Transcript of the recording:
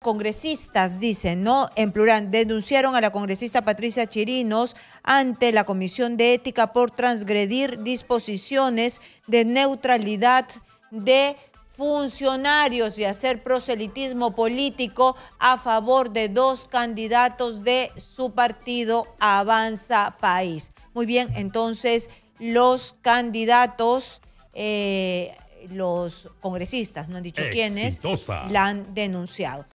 congresistas, dicen, ¿no? En plural, denunciaron a la congresista Patricia Chirinos ante la Comisión de Ética por transgredir disposiciones de neutralidad de funcionarios y hacer proselitismo político a favor de dos candidatos de su partido Avanza País. Muy bien, entonces los candidatos, los congresistas, no han dicho quiénes, la han denunciado.